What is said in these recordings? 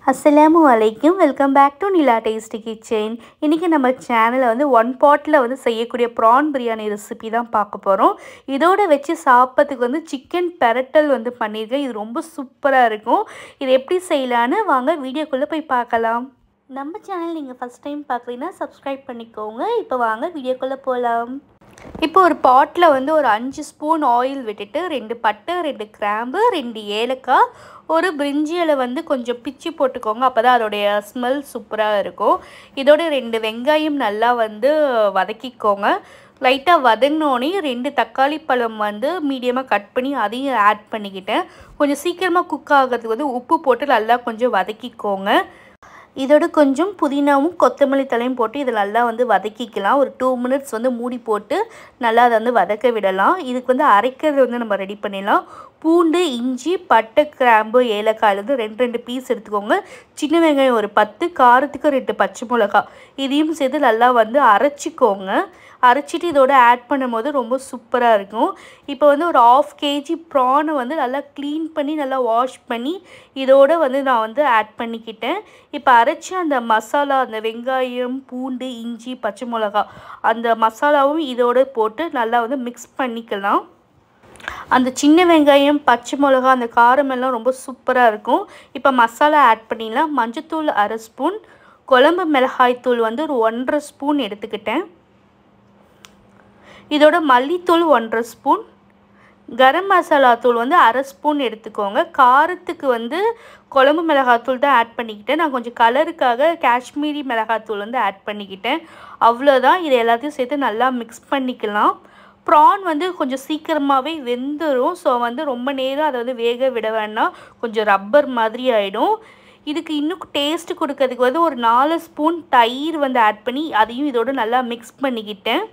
Assalamualaikum, welcome back to Nila Tasty Kitchen. இன்னைக்கு நம்ம சேனல்ல வந்து ஒன் பாட்ல வந்து செய்யக்கூடிய prawn biryani ரெசிபி தான் பார்க்க போறோம். இதோட வெச்சு சாப்பிறதுக்கு வந்து chicken pirattal வந்து பண்ணிருக்கேன். இது ரொம்ப சூப்பரா இருக்கும். இது எப்படி செய்யலாம்னு வாங்க வீடியோக்குள்ள போய் பார்க்கலாம். நம்ம சேனல் நீங்க ஃபர்ஸ்ட் டைம் பார்க்கறீனா subscribe பண்ணிக்கோங்க. இப்போ வாங்க வீடியோக்குள்ள போலாம். இப்போ ஒரு பாட்ல வந்து ஒரு 5 ஸ்பூன் ஆயில் விட்டுட்டு 2 பட்டை 2 கிராம்பு 2 ஏலக்காய் ஒரு பிரிஞ்சி இலை வந்து கொஞ்சம் பிச்சி போட்டுக்கோங்க அப்பதான் அதோட ஸ்மெல் சூப்பரா இருக்கும் இதோட 2 வெங்காயம் நல்லா வந்து வதக்கிக்கோங்க லைட்டா வதங்கினோனே 2 தக்காளி பழம் வந்து மீடியமா கட் பண்ணி அதையும் ஆட் பண்ணிக்கிட்டேன் கொஞ்சம் சீக்கிரமா குக் ஆகிறதுக்கு வந்து உப்பு போட்டு நல்லா கொஞ்சம் வதக்கிக்கோங்க இதோட கொஞ்சம் புதினாவும் கொத்தமல்லி தழையும் போட்டு இத நல்லா வந்து வதக்கிக்கலாம் ஒரு 2 மினிட்ஸ் வந்து மூடி போட்டு நல்லா அத வந்து வதக்க விடலாம் இதுக்கு வந்து அரைக்கிறது வந்து நம்ம ரெடி பண்ணிடலாம் பூண்டு இஞ்சி பட்டை கிராம்பு ஏலக்காய் வந்து 2 பீஸ் எடுத்துக்கோங்க சின்ன வெங்காயம் ஒரு 10 காரத்துக்கு 2 பச்சை மிளகாய் இதையும் சேர்த்து நல்லா வந்து அரைச்சிக்கோங்க அரைச்சிட்டு இதோட ஆட் பண்ணும்போது ரொம்ப சூப்பரா இருக்கும் இப்போ வந்து ஒரு 1/2 kg prawn வந்து நல்லா க்ளீன் பண்ணி நல்லா வாஷ் பண்ணி இதோட வந்து நான் வந்து ஆட் பண்ணிக்கிட்டேன் இப்போ அரைச்ச அந்த மசாலா அந்த வெங்காயம் பூண்டு இஞ்சி பச்சை மிளகாய் அந்த மசாலாவும் இதோட போட்டு நல்லா வந்து மிக்ஸ் பண்ணிக்கலாம் அந்த சின்ன வெங்காயம் பச்சை மிளகாய் அந்த காரம் எல்லாம் ரொம்ப சூப்பரா இருக்கும் இப்போ மசாலா ஆட் பண்ணிடலாம் மஞ்சள்தூள் 1/2 ஸ்பூன் குழம்பு மிளகாய் தூள் வந்து ஒரு 1/2 ஸ்பூன் எடுத்துக்கிட்டேன் இதோட மல்லித்தூள் 1/2 ஸ்பூன் கரம் மசாலா தூள் வந்து 1/2 ஸ்பூன் எடுத்துக்கோங்க காரத்துக்கு வந்து குழம்பு மிளகாய் தூள் தான் ஆட் பண்ணிக்கிட்டேன் நான் கொஞ்சம் கலருக்காக காஷ்மீரி மிளகாய் தூள் வந்து ஆட் பண்ணிக்கிட்டேன் அவ்வளவுதான் இது எல்லாத்தையும் சேர்த்து நல்லா மிக்ஸ் பண்ணிக்கலாம் prawn வந்து கொஞ்சம் சீக்கிரமாவே வெந்துரும் சோ வந்து ரொம்ப நேரம் அத வந்து வேக விட வேண்டாம் கொஞ்சம் ரப்பர் மாதிரி ஆயிடும் இதுக்கு இன்னும் டேஸ்ட் கொடுக்கிறதுக்கு வந்து ஒரு 4 ஸ்பூன் தயிர் வந்து ஆட் பண்ணி அதையும் இதோட நல்லா மிக்ஸ் பண்ணிக்கிட்டேன்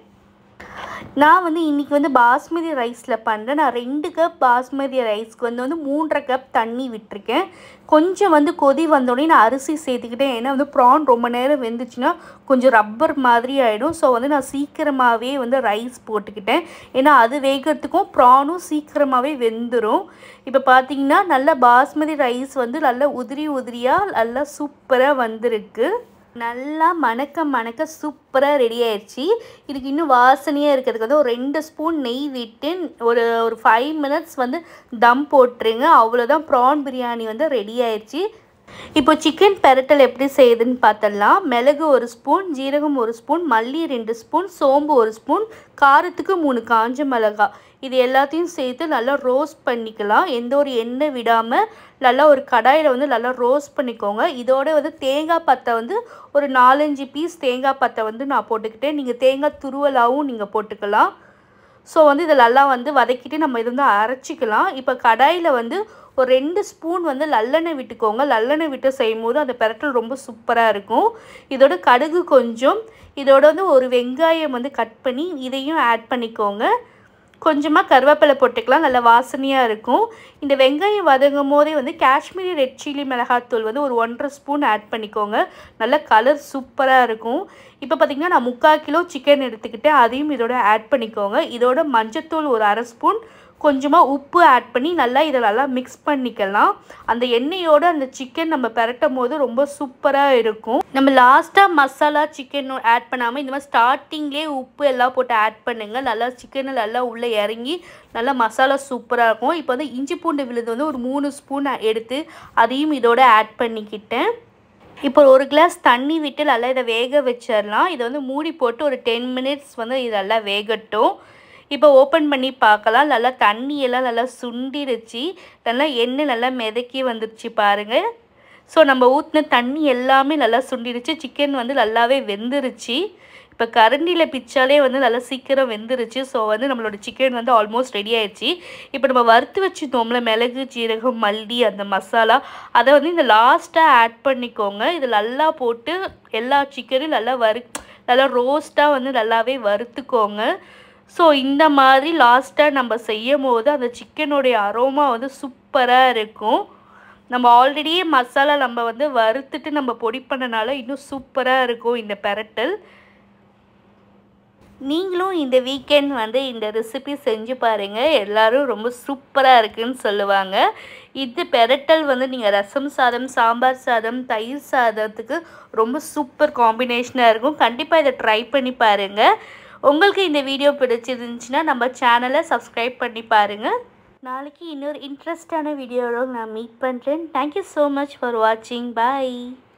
நான் வந்து இன்னைக்கு வந்து பாஸ்மதி ரைஸ்ல பண்றேன் நான் 2 கப் பாஸ்மதி ரைஸ்க்கு வந்து 3.5 கப் தண்ணி விட்டுருக்கேன் கொஞ்சம் வந்து கொதி வந்தோனே நான் அரிசி சேர்த்துக்கிட்டேன் ஏன்னா வந்து prawn ரொம்ப நேரம் வெந்துச்சுனா கொஞ்சம் ரப்பர் மாதிரி ஆயிடும் சோ வந்து நான் சீக்கிரமாவே வந்து ரைஸ் போட்டுக்கிட்டேன் ஏன்னா அது வேகிறதுக்கும் prawnம் சீக்கிரமாவே வெந்துரும் இப்போ பாத்தீங்கன்னா நல்ல பாஸ்மதி ரைஸ் வந்து நல்ல உதிரியா நல்ல சூப்பரா வந்திருக்கு நல்லா மணக்க சூப்பரா ரெடி ஆயிருச்சு இதுக்கு இன்னும் வாசனையா இருக்கிறதுக்கு வந்து ஒரு 2 ஸ்பூன் நெய் விட்டு ஒரு 5 மினிட்ஸ் வந்து தம் போட்டுருங்க அவ்வளவுதான் prawn biryani வந்து ரெடி ஆயிருச்சு இப்போ chicken pirattal எப்படி செய்யுதுன்னு பார்த்தலாம் மிளகு 1 ஸ்பூன் ஜீரகம் 1 ஸ்பூன் மல்லி 2 ஸ்பூன் சோம்பு 1 ஸ்பூன் காரத்துக்கு 3 காஞ்ச மிளகாய் இது எல்லாத்தையும் சேர்த்து நல்லா ரோஸ்ட் பண்ணிக்கலாம் எந்த ஒரு எண்ணெய் விடாம நல்லா ஒரு கடாயில வந்து நல்லா ரோஸ்ட் பண்ணிக்கோங்க இதோட வந்து தேங்காய் பத்தை வந்து ஒரு 4-5 பீஸ் தேங்காய் பத்தை வந்து நான் போட்டுக்கிட்டேன் நீங்க தேங்காய் துருவலாவும் நீங்க போட்டுக்கலாம் சோ வந்து இத நல்லா வந்து வதக்கிட்டு நம்ம இத வந்து அரைச்சிக்கலாம் இப்போ கடாயில வந்து ஒரு 2 ஸ்பூன் வந்து நல்லெண்ணெய் விட்டுக்கோங்க நல்லெண்ணெய் விட்டு செய்யும்போது அந்த pirattal ரொம்ப சூப்பரா இருக்கும் இதோட கடுகு கொஞ்சம் இதோட வந்து ஒரு வெங்காயம் வந்து கட் பண்ணி இதையும் ஆட் பண்ணிக்கோங்க கொஞ்சமா கறிவேப்பிலை போட்டுக்கலாம் நல்ல வாசனையா இருக்கும் இந்த வெங்காயம் வதங்கும்போதே வந்து காஷ்மீரி ரெட் சில்லி மிளகாய் தூள் வந்து ஒரு 1.5 ஸ்பூன் ஆட் பண்ணிக்கோங்க நல்ல கலர் சூப்பரா இருக்கும் இப்போ பாத்தீங்கன்னா நான் 3/4 கிலோ chicken எடுத்துக்கிட்டேன் அதையும் இதோட ஆட் பண்ணிக்கோங்க இதோட மஞ்சள்தூள் ஒரு 1/2 ஸ்பூன் கொஞ்சமா உப்பு ஆட் பண்ணி நல்லா இத நல்லா மிக்ஸ் பண்ணிக்கலாம் அந்த எண்ணெயோட அந்த chicken நம்ம பரட்டும்போது ரொம்ப சூப்பரா இருக்கும் நம்ம லாஸ்டா மசாலா chicken ஆட் பண்ணாம இந்த மாதிரி ஸ்டார்டிங்லயே உப்பு எல்லாம் போட்டு ஆட் பண்ணுங்க நல்லா chicken நல்லா உள்ள இறங்கி நல்லா மசாலா சூப்பரா இருக்கும் இப்போ வந்து இஞ்சி பூண்டு விழுது வந்து ஒரு 3 ஸ்பூன் எடுத்து அதையும் இதோட ஆட் பண்ணிக்கிட்டேன் இப்போ ஒரு கிளாஸ் தண்ணி விட்டு நல்லா இத வேக வெச்சிரலாம் இத வந்து மூடி போட்டு ஒரு 10 மினிட்ஸ் வந்து இதெல்லாம் வேகட்டும் இப்போ ஓபன் பண்ணி பார்க்கலாம் நல்லா தண்ணி எல்லாம் நல்லா சுண்டிருச்சு நல்லா எண்ணெய் நல்லா மிதக்கி வந்துருச்சு பாருங்க சோ நம்ம ஊத்துன தண்ணி எல்லாமே நல்லா சுண்டிருச்சு chicken வந்து நல்லாவே வெந்திருச்சு இப்போ கரண்டில பிச்சாலே வந்து நல்லா சீக்கிரம் வெந்திருச்சு சோ வந்து நம்மளோட chicken வந்து ஆல்மோஸ்ட் ரெடி ஆயிருச்சு இப்போ நம்ம வறுத்து வச்சிட்டோம்ல மிளகு ஜீரகம் மல்லி அந்த மசாலா அத வந்து இந்த லாஸ்டா ஆட் பண்ணிக்கோங்க இது நல்லா போட்டு எல்லா chicken-ம் நல்லா ரோஸ்டா வந்து நல்லாவே வறுத்துக்கோங்க சோ இந்த மாதிரி லாஸ்டா நம்ம செய்யும்போது அந்த chicken-ஓட அரோமா வந்து சூப்பரா இருக்கும் நம்ம ஆல்ரெடி மசாலா நம்ம வந்து வறுத்துட்டு நம்ம பொடி பண்ணனால இன்னும் சூப்பரா இருக்கும் இந்த pirattal நீங்களும் இந்த வீக்கெண்ட் வந்து இந்த ரெசிபி செஞ்சு பாருங்கள். எல்லோரும் ரொம்ப சூப்பராக இருக்குன்னு சொல்லுவாங்க. இது பிரட்டல் வந்து நீங்கள் ரசம் சாதம், சாம்பார் சாதம், தயிர் சாதத்துக்கு ரொம்ப சூப்பர் காம்பினேஷனாக இருக்கும். கண்டிப்பாக இதை ட்ரை பண்ணி பாருங்கள். உங்களுக்கு இந்த வீடியோ பிடிச்சிருந்துச்சுன்னா நம்ம சேனலை சப்ஸ்கிரைப் பண்ணி பாருங்கள். நாளைக்கு இன்னொரு இன்ட்ரெஸ்டான வீடியோவோட நான் மீட் பண்ணுறேன். தேங்க்யூ ஸோ மச் ஃபார் வாட்சிங். பாய்.